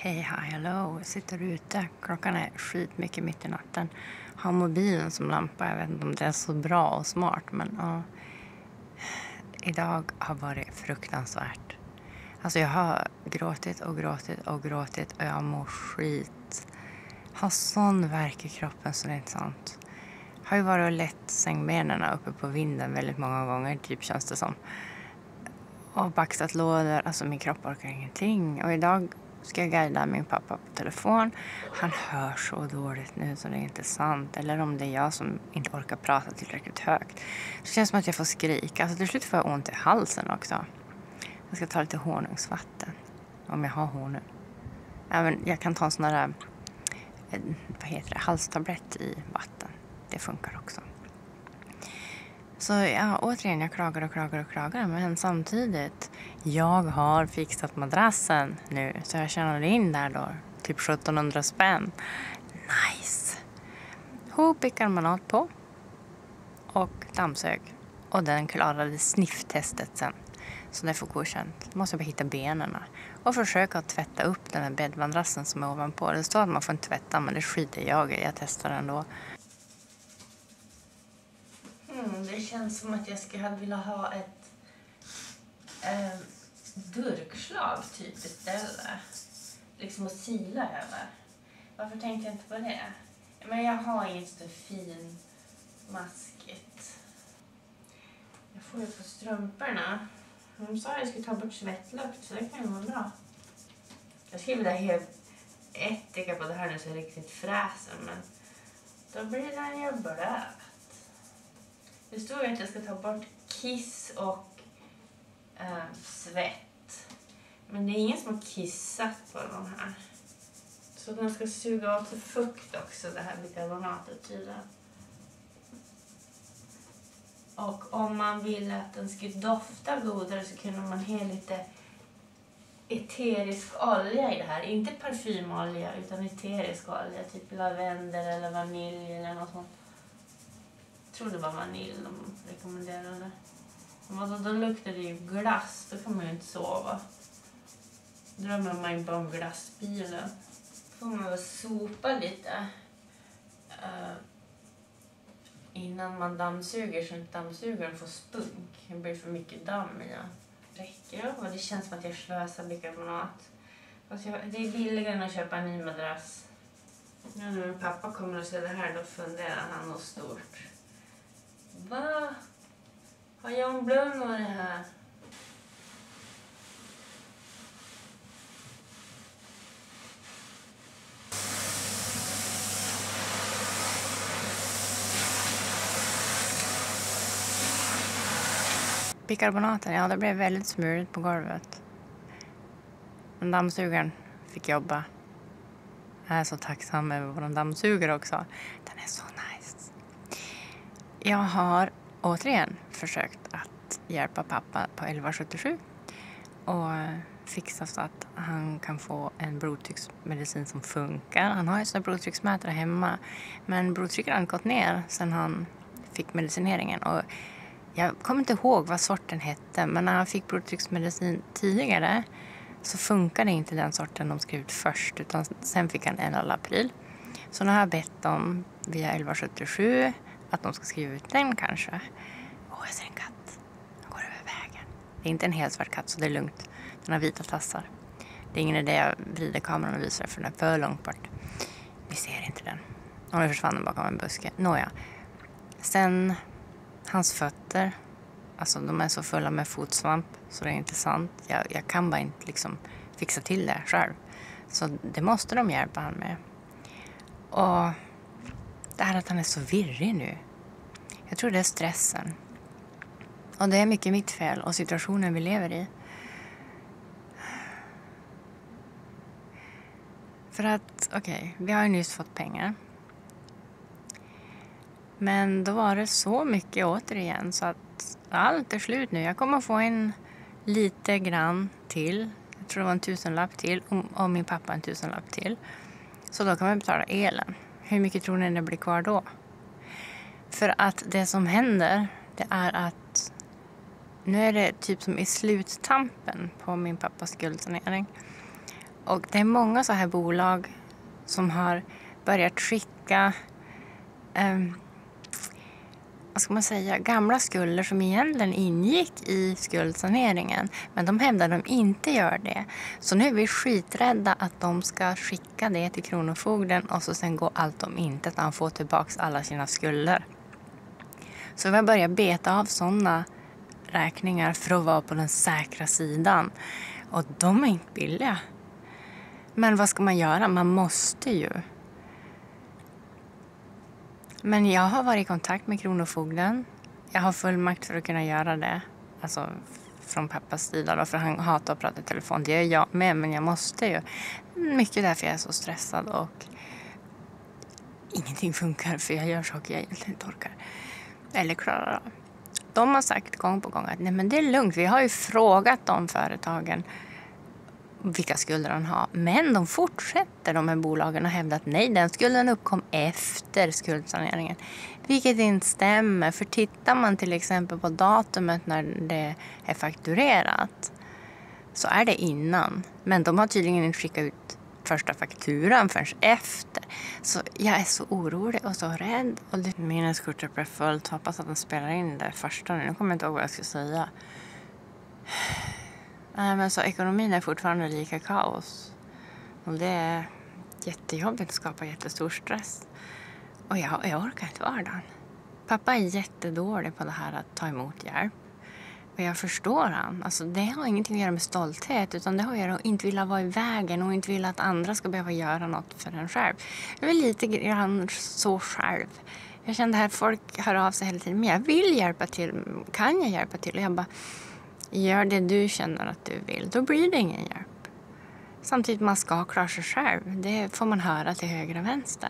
Hej, hallå. Jag sitter ute. Klockan är skitmycket mitt i natten. Har mobilen som lampa. Jag vet inte om det är så bra och smart. Men ja. Idag har varit fruktansvärt. Alltså jag har gråtit och jag mår skit. Har sån värk i kroppen så det är inte sant. Har ju varit och lett sängbenen uppe på vinden väldigt många gånger. Typ känns det som. Och baxat lådor. Alltså min kropp orkar ingenting. Och idag ska jag guida min pappa på telefon. Han hör så dåligt nu så det är inte sant. Eller om det är jag som inte orkar prata tillräckligt högt. Så känns det som att jag får skrika. Alltså till slut får jag ont i halsen också. Jag ska ta lite honungsvatten. Om jag har honung. Även jag kan ta en sån där halstablett i vatten. Det funkar också. Så ja, återigen, jag klagar. Men samtidigt, jag har fixat madrassen nu. Så jag tjänade in där då. Typ 1700 spänn. Nice. Bikarbonat på. Och dammsög. Och den klarade snifftestet sen. Så det får godkänt. Måste bara hitta benen. Och försöka att tvätta upp den här bäddmadrassen som är ovanpå. Det står att man får inte tvätta, men det skiter jag i. Jag testar ändå. Det känns som att jag skulle vilja ha ett durkslag typ istället. Liksom att sila över. Varför tänkte jag inte på det? Men jag har inget så fin maskigt. Jag får ju på strumporna. De sa att jag skulle ta bort svettlukt, så det kan ju vara bra. Jag skulle vilja ha ättika på det här nu så riktigt fräsen, men då blir den ju blöt. Det står ju att jag ska ta bort kiss och svett. Men det är ingen som har kissat på de här. Så den ska suga åt sig fukt också, det här bikarbonatet tydligen. Och om man vill att den ska dofta godare så kunde man ha lite eterisk olja i det här. Inte parfymolja utan eterisk olja. Typ lavendel eller vanilj eller något sånt. Jag tror det var vanilj de rekommenderade. Men då luktar det ju glass. Då kan man ju inte sova. Drömmer man ju bara om glassbilen. Får man väl sopa lite. Innan man dammsuger så inte dammsugaren får spunk. Det blir för mycket damm i den. Räcker det? Och det känns som att jag slösar bikarbonat. Fast det är billigare än att köpa en ny madrass. Ja, när min pappa kommer och ser det här då funderar han nog stort. Va? Har Jan Blum varit här? Bikarbonaten, ja det blev väldigt smurigt på golvet. Men dammsugaren fick jobba. Jag är så tacksam över vår dammsugare också. Den är så nice. Jag har återigen försökt att hjälpa pappa på 1177 och fixa så att han kan få en blodtrycksmedicin som funkar. Han har ju sådana blodtrycksmätare hemma, men blodtrycket har gått ner sedan han fick medicineringen. Och jag kommer inte ihåg vad sorten hette, men när han fick blodtrycksmedicin tidigare så funkade inte den sorten de skrev ut först, utan sen fick han en april. Så nu har jag bett dem via 1177 att de ska skriva ut den kanske. Jag ser en katt. Den går över vägen. Det är inte en helt svart katt så det är lugnt. Den har vita tassar. Det är ingen idé jag vrider kameran och visar för den är för långt bort. Vi ser inte den. Och nu försvann den bakom en buske. Nåja. Sen hans fötter. Alltså de är så fulla med fotsvamp så det är inte sant. Jag kan bara inte liksom fixa till det själv. Så det måste de hjälpa han med. Och det här att han är så virrig nu. Jag tror det är stressen. Och det är mycket mitt fel och situationen vi lever i. För att, vi har ju nyss fått pengar. Men då var det så mycket återigen så att allt är slut nu. Jag kommer få en lite grann till. Jag tror det var 1000-lapp till och min pappa 1000-lapp till. Så då kan man betala elen. Hur mycket tror ni det blir kvar då? För att det som händer, det är att nu är det typ som i sluttampen på min pappas skuldsanering. Och det är många så här bolag som har börjat skicka vad ska man säga, gamla skulder som egentligen ingick i skuldsaneringen. Men de hävdar att de inte gör det. Så nu är vi skiträdda att de ska skicka det till Kronofogden och så sen går allt om intet att han får tillbaka alla sina skulder. Så vi har börjat beta av sådana räkningar för att vara på den säkra sidan. Och de är inte billiga. Men vad ska man göra? Man måste ju. Men jag har varit i kontakt med Kronofogden. Jag har fullmakt för att kunna göra det. Alltså från pappas sida då, för han hatar att prata i telefon. Det gör jag med, men jag måste ju. Mycket därför jag är så stressad och ingenting funkar för jag gör saker jag egentligen inte orkar. Eller klarar av. De har sagt gång på gång att nej, men det är lugnt. Vi har ju frågat de företagen vilka skulder han har. Men de fortsätter, de här bolagen, och hävdar att nej, den skulden uppkom efter skuldsaneringen. Vilket inte stämmer. För tittar man till exempel på datumet när det är fakturerat så är det innan. Men de har tydligen inte skickat ut första fakturan förrän efter. Så jag är så orolig och så rädd. Och minneskortet blev fullt. Hoppas att den spelar in det första. Nu kommer jag inte ihåg vad jag ska säga. Nej, men så ekonomin är fortfarande lika kaos. Och det är jättejobbigt att skapa jättestor stress. Och jag orkar inte vardagen. Pappa är jättedålig på det här att ta emot hjälp. Och jag förstår han. Alltså det har ingenting att göra med stolthet. Utan det har att göra med att inte vilja vara i vägen. Och inte vilja att andra ska behöva göra något för en själv. Jag är lite grann så själv. Jag kände här folk hör av sig hela tiden. Men jag vill hjälpa till. Kan jag hjälpa till? Och jag bara, gör det du känner att du vill. Då blir det ingen hjälp. Samtidigt man ska klara sig själv. Det får man höra till höger och vänster.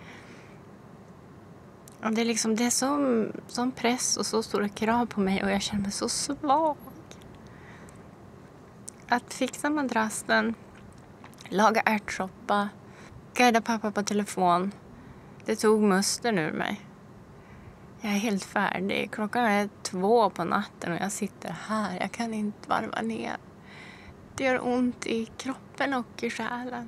Och det är liksom, det är sån press och så stora krav på mig. Och jag känner mig så svag. Att fixa madrassen. Laga ärtsoppa. Guida pappa på telefon. Det tog musten ur mig. Jag är helt färdig. Klockan är 2 på natten och jag sitter här. Jag kan inte varva ner. Det gör ont i kroppen och i själen.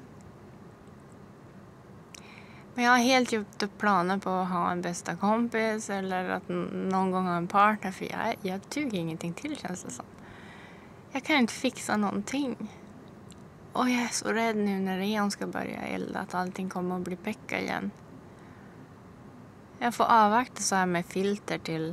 Men jag har helt gjort upp planer på att ha en bästa kompis eller att någon gång ha en partner. För jag tycker ingenting till, känns det som. Jag kan inte fixa någonting. Och jag är så rädd nu när Leon ska börja elda att allting kommer att bli päcka igen. Jag får avvakta så här med filter till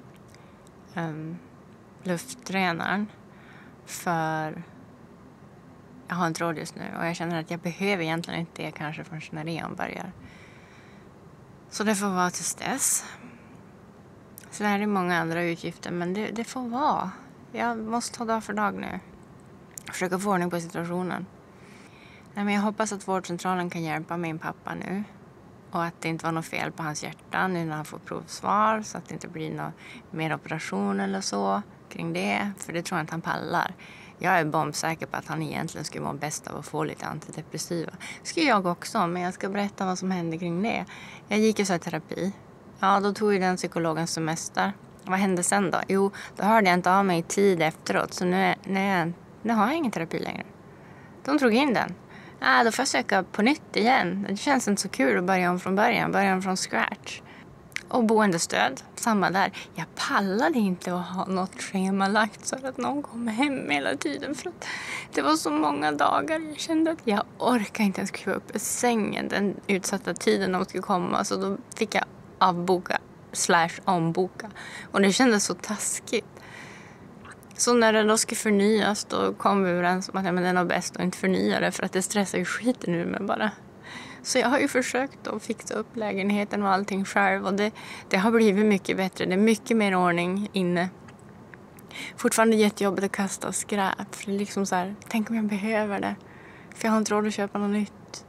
luftrenaren. För jag har inte råd just nu. Och jag känner att jag behöver egentligen inte det kanske förrän när Leon börjar. Så det får vara tills dess. Så det här är många andra utgifter. Men det får vara. Jag måste ta dag för dag nu. Försöka få ordning på situationen. Nej, men jag hoppas att vårdcentralen kan hjälpa min pappa nu. Och att det inte var något fel på hans hjärta nu när han får provsvar. Så att det inte blir någon mer operation eller så kring det. För det tror jag inte han pallar. Jag är bombsäker på att han egentligen skulle må bäst av att få lite antidepressiva. Det skulle jag också, men jag ska berätta vad som hände kring det. Jag gick ju så här terapi. Ja, då tog ju den psykologen semester. Vad hände sen då? Jo, då hörde jag inte av mig i tid efteråt. Så nu har jag ingen terapi längre. De drog in den. Då får jag söka på nytt igen. Det känns inte så kul att börja om från början. Börja om från scratch. Och boendestöd, samma där. Jag pallade inte att ha något schemalagt så att någon kom hem hela tiden. För att det var så många dagar. Jag kände att jag orkar inte ens kliva upp i sängen den utsatta tiden de skulle komma. Så då fick jag avboka / omboka. Och det kändes så taskigt. Så när det då skulle förnyas då kom vi överens om att men det är nog bäst att inte förnya det. För att det stressar ju skiten ur mig bara. Så jag har ju försökt att fixa upp lägenheten och allting själv. Och det har blivit mycket bättre. Det är mycket mer ordning inne. Fortfarande jättejobbigt att kasta skräp. För det är liksom så här, tänk om jag behöver det. För jag har inte råd att köpa något nytt.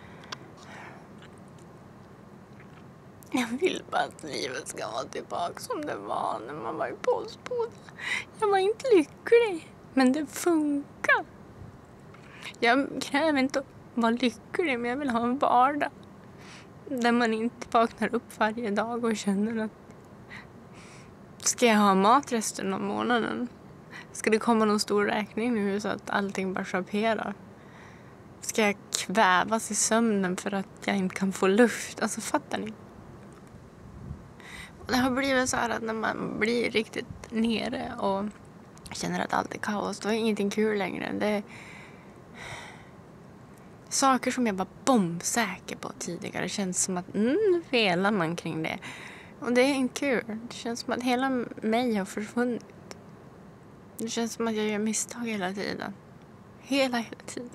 Jag vill bara att livet ska vara tillbaka som det var när man var i postboden. Jag var inte lycklig. Men det funkar. Jag kräver inte att vara lycklig, men jag vill ha en vardag. Där man inte vaknar upp varje dag och känner att ska jag ha mat resten av månaden? Ska det komma någon stor räkning nu så att allting bara chapperar? Ska jag kvävas i sömnen för att jag inte kan få luft? Alltså, fattar ni? Det har blivit så här att när man blir riktigt nere och känner att allt är kaos, då är ingenting kul längre. Det är saker som jag var bombsäker på tidigare. Det känns som att nu velar man kring det. Och det är inte kul. Det känns som att hela mig har försvunnit. Det känns som att jag gör misstag hela tiden. Hela tiden.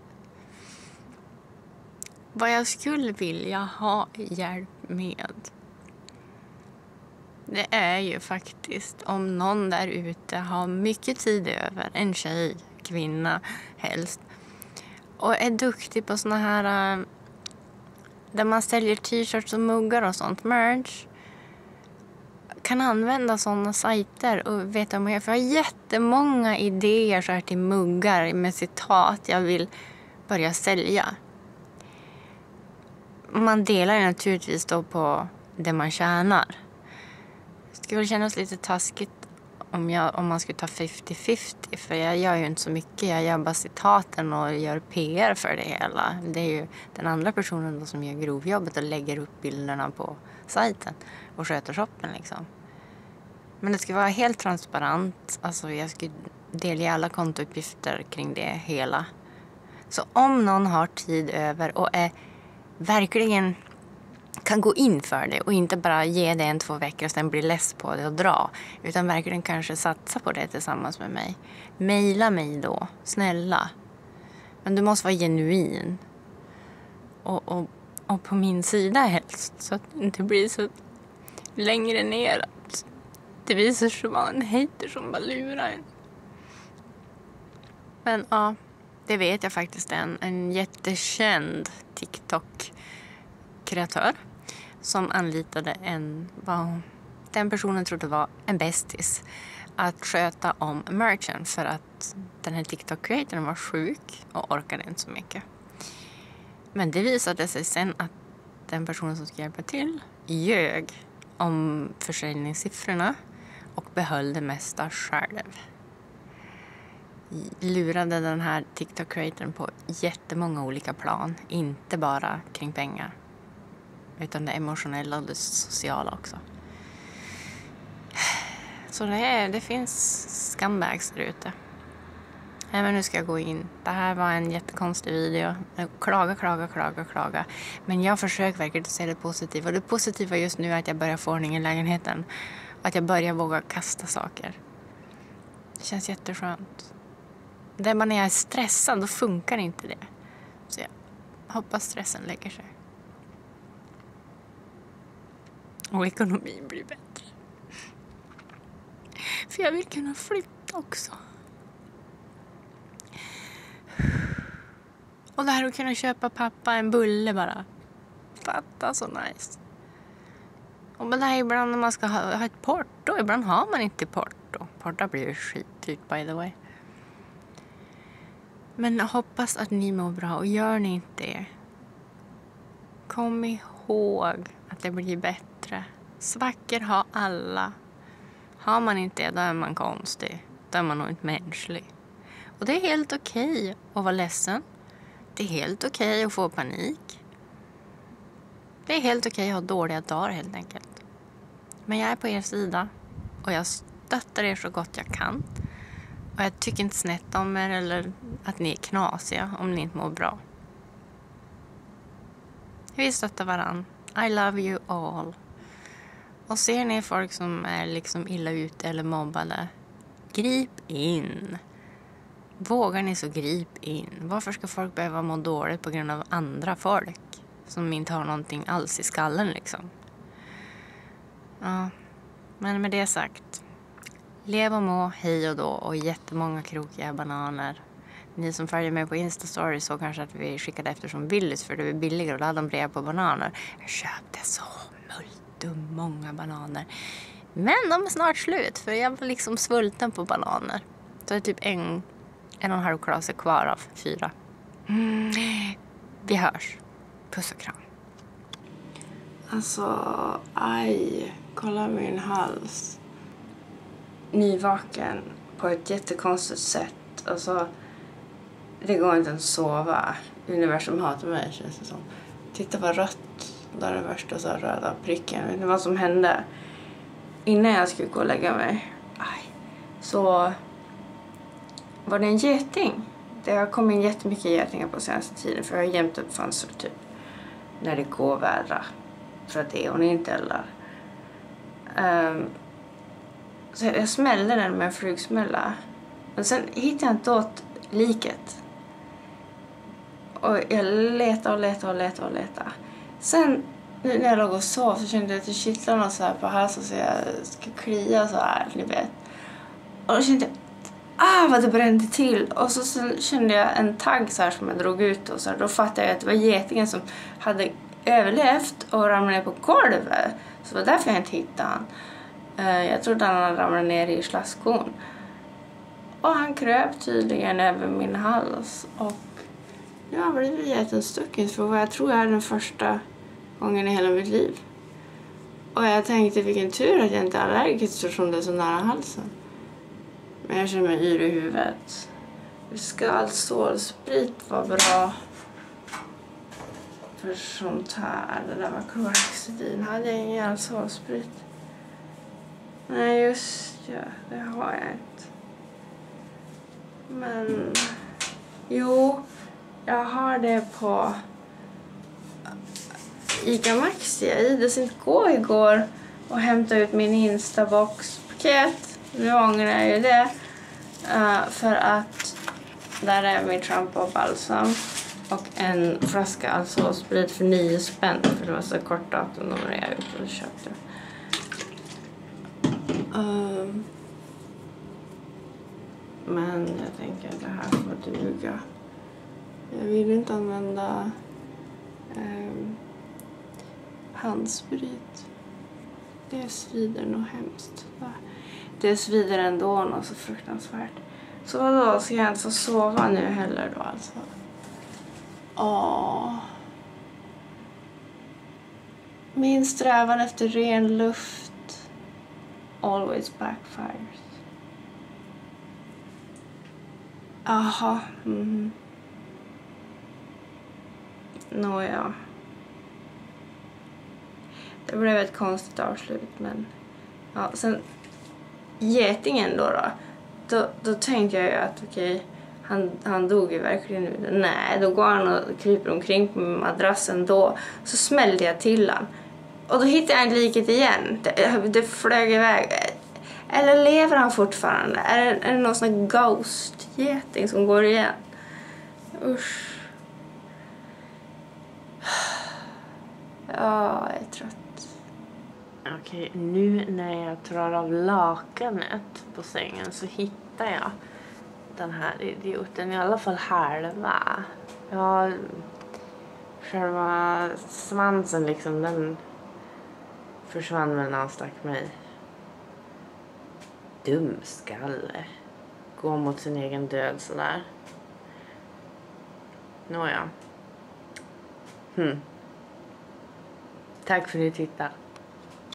Vad jag skulle vilja ha hjälp med, det är ju faktiskt om någon där ute har mycket tid över, en tjej, kvinna helst, och är duktig på såna här där man säljer t-shirts och muggar och sånt, merch, kan använda såna sajter och veta om jag får jättemånga idéer så här till muggar med citat jag vill börja sälja. Man delar naturligtvis då på det man tjänar. Det skulle väl kännas lite taskigt om man skulle ta 50-50. För jag gör ju inte så mycket. Jag gör bara citaten och gör PR för det hela. Det är ju den andra personen då som gör grovjobbet och lägger upp bilderna på sajten och sköter shoppen liksom. Men det ska vara helt transparent. Alltså jag skulle delge alla kontouppgifter kring det hela. Så om någon har tid över och är verkligen kan gå in för det och inte bara ge det 1-2 veckor och sen bli less på det och dra, utan verkligen kanske satsa på det tillsammans med mig. Maila mig då, snälla. Men du måste vara genuin. Och på min sida helst, så att det inte blir så längre ner att det visar sig vara en hater som bara lurar en. Men ja, det vet jag faktiskt en jättekänd TikTok-kreatör som anlitade den personen trodde var en bästis att sköta om merchen för att den här TikTok-creatorn var sjuk och orkade inte så mycket. Men det visade sig sen att den personen som skulle hjälpa till ljög om försäljningssiffrorna och behöll det mesta själv. Lurade den här TikTok-creatorn på jättemånga olika plan. Inte bara kring pengar. Utan det emotionella och det sociala också. Så det finns scumbags där ute. Men nu ska jag gå in. Det här var en jättekonstig video. Klaga. Men jag försöker verkligen att se det positiva. Och det positiva just nu är att jag börjar få ordning i lägenheten. Och att jag börjar våga kasta saker. Det känns jätteskönt. Där man är stressad, då funkar inte det. Så jag hoppas stressen lägger sig. Och ekonomin blir bättre. För jag vill kunna flytta också. Och det här att kunna köpa pappa en bulle bara. Fatta så nice. Och men det här ibland när man ska ha ett porto. Ibland har man inte porto. Porto blir ju skitdyrt by the way. Men jag hoppas att ni mår bra. Och gör ni inte det, kom ihåg att det blir bättre. Svackor har alla. Har man inte det, då är man konstig. Då är man nog inte mänsklig. Och det är helt okej att vara ledsen. Det är helt okej att få panik. Det är helt okej att ha dåliga dagar helt enkelt. Men jag är på er sida. Och jag stöttar er så gott jag kan. Och jag tycker inte snett om er eller att ni är knasiga om ni inte mår bra. Vi stöttar varann. I love you all. Och ser ni folk som är liksom illa ute eller mobbade, grip in. Vågar ni så grip in. Varför ska folk behöva må dåligt på grund av andra folk som inte har någonting alls i skallen liksom? Ja, men med det sagt. Lev och må, hej och då, och jättemånga krokiga bananer. Ni som följer mig på Instastory så kanske att vi skickade efter som Willys för det var billigare och då hade de brev på bananer. Jag köpte så många bananer. Men de är snart slut för jag var liksom svulten på bananer. Så det är typ en och en halv klase kvar av 4. Vi hörs. Puss och kram. Alltså, aj. Kolla min hals. Nyvaken på ett jättekonstigt sätt. Alltså, det går inte att sova universum hatar mig, känns det som. Titta vad rött. Det är den värsta så röda pricken. Vet ni vad som hände? Innan jag skulle gå och lägga mig. Så var det en geting. Det har kommit in jättemycket getingar på senaste tiden. För jag har jämt upp fönster typ. När det går vädra. För att det är hon inte eldar. Så jag smällde den med en flugsmälla. Men sen hittade jag inte åt liket. Och jag letade. Sen när jag låg och sov så kände jag att det kittlade något så här på halsen så jag ska klia så här, ni vet. Och då kände jag, vad det brände till. Och så sen kände jag en tagg så här som jag drog ut och så här, då fattade jag att det var getingen som hade överlevt och ramlade ner på golvet. Så det var därför jag inte hittade han. Jag trodde han hade ramlat ner i slaskon. Och han kröp tydligen över min hals. Och nu har blivit jättestucken för vad jag tror är den första gången i hela mitt liv. Och jag tänkte vilken tur att jag inte är allergisk eftersom det är så nära halsen. Men jag känner mig yr i huvudet. Skallstålsprit var bra för sånt här. Det där var Chlorhexidin. Hade jag ingen gallstålsprit? Nej just ja, det har jag inte. Men jo, jag har det på Ica Maxi. Jag ides inte gå igår och hämta ut min Instabox-paket. Nu ångrar jag ju det. För att där är min shampoo och balsam. Och en flaska alkoholsprit för 9 spänn. För det var så kort datum när jag ute och köpte. Men jag tänker att det här får duga. Jag vill inte använda handsprit. Det svider nog hemskt. Det svider ändå något så fruktansvärt. Så vadå, ska jag inte få sova nu heller då alltså? Min strävan efter ren luft always backfires. Aha. Nåja. Det blev ett konstigt avslut, men ja, sen getingen då tänkte jag ju att okej, han dog ju verkligen nu. Nej, då går han och kryper omkring på madrassen då. Så smällde jag till han. Och då hittade jag inte liket igen. Det flög iväg. Eller lever han fortfarande? Är det någon sån här ghost-geting som går igen? Usch. Ja, jag är trött. Okej, nu när jag drar av lakanet på sängen så hittar jag den här idioten, i alla fall halva. Ja, själva svansen liksom, den försvann väl när han stack mig. Dum skalle. Gå mot sin egen död sådär. Nåja. Tack för att ni tittar.